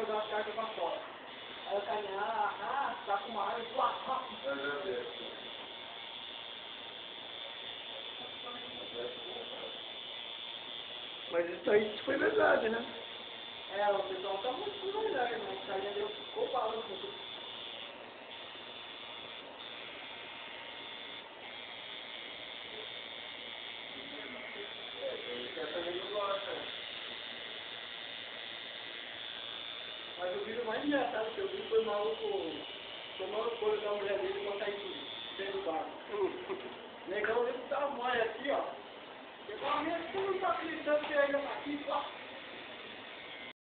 jogar as cartas pra fora. Aí o cara, tá com uma arma, Eu já vi. Mas isso aí foi verdade, né? é, o pessoal tá muito melhor, né? O cara já deu bala no futuro. Mas o vídeo mais engraçado que eu vi foi o maluco tomando o couro da mulher dele e botar isso dentro do barco. O negão dele tava mole aqui, ó. Pegou a minha puta, gritando que ainda tá aqui, ó.